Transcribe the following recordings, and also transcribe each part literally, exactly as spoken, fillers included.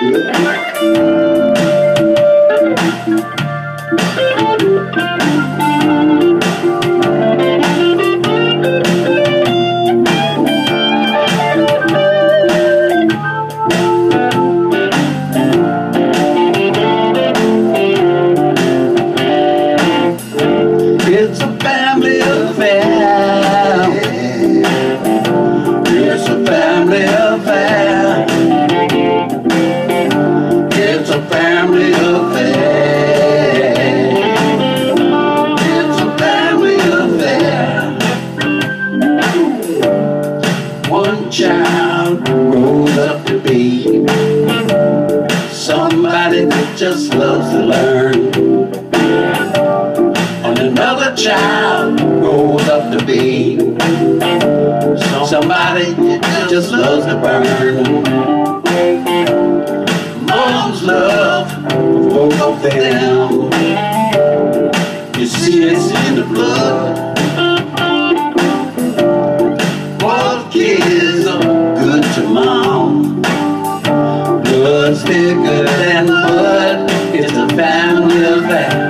It's a family affair. It's a family affair. It's a family affair. It's a family affair. One child grows up to be somebody that just loves to learn. Another child grows up to be somebody that just loves to burn. Mom's love for both of them, you see it's in the blood. Both kids are good to mom. Blood's thicker than blood. It's a family affair.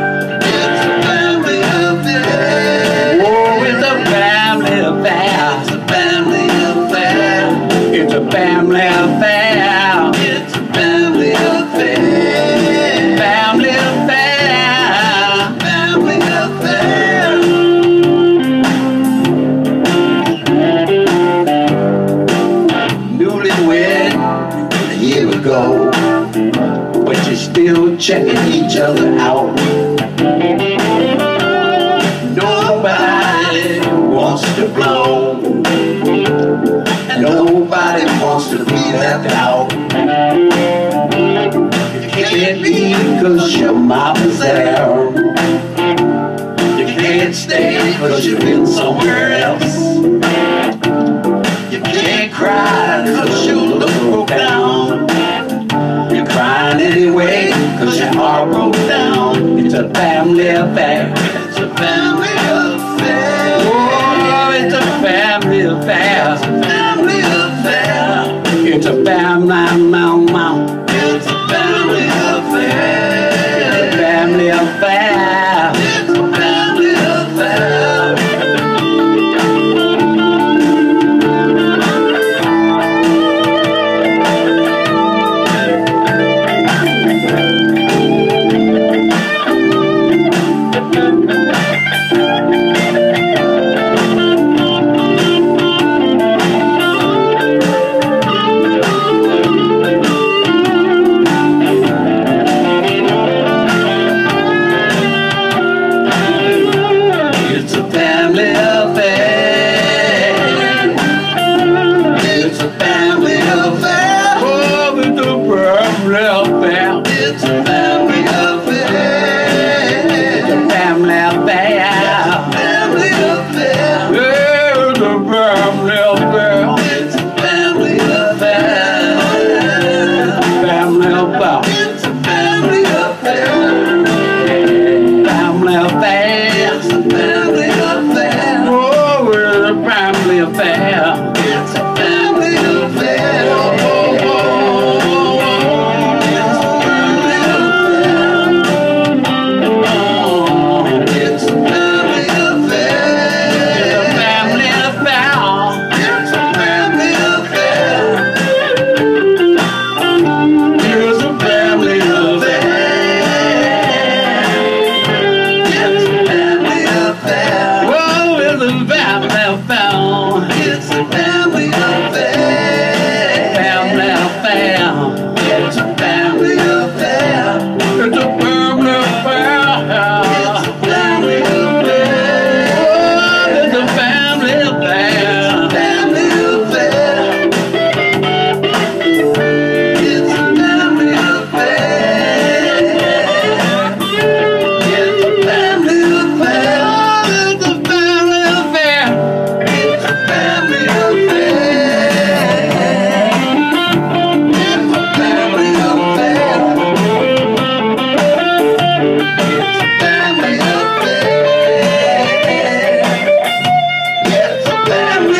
It's a family affair. It's a family affair. Family affair. Family affair. Newlywed a year ago, but you're still checking each other out. Nobody wants to blow. Nobody wants to be left out. You can't leave cause your mama's there. You can't stay cause you've been somewhere else. You can't cry cause you look broke down. You're crying anyway cause your heart broke down. It's a family affair. It's a family affair. Oh, it's a family affair. It's a family, mount, mount. It's a family affair. It's a family affair. It's a family affair.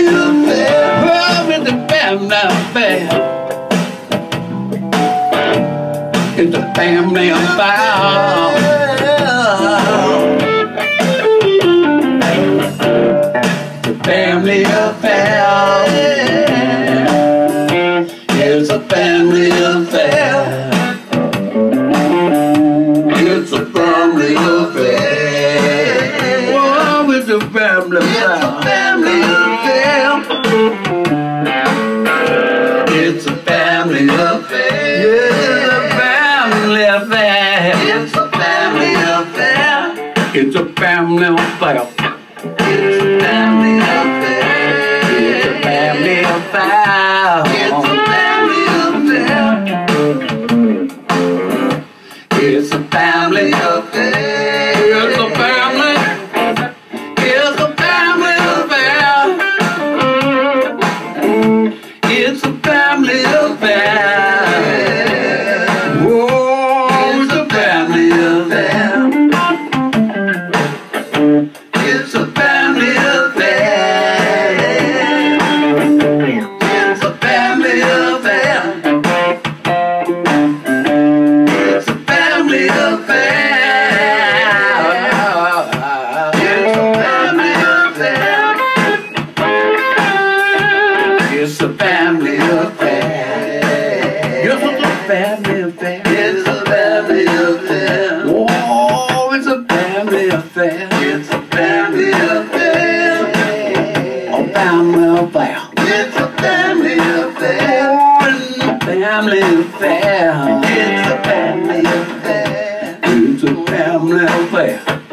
Now, bad. family affair. Family affair. It's a family affair. It's a family affair. Oh, it's a family affair. It's a family affair. It's a family affair. It's a family affair. It's a family affair. It's a family affair. It's a family affair. It's a family affair. It's a family. It's a family affair. It's a family affair. Whoa, it's a family affair. It's a family affair. It's a family affair. It's a family affair. It's a family affair. It's a family affair. It's a family affair. It's a family affair. Whoa, it's a family affair. It's a family affair. A family affair. It's a family affair. Oh, it's a family affair. It's a family affair. It's a family affair.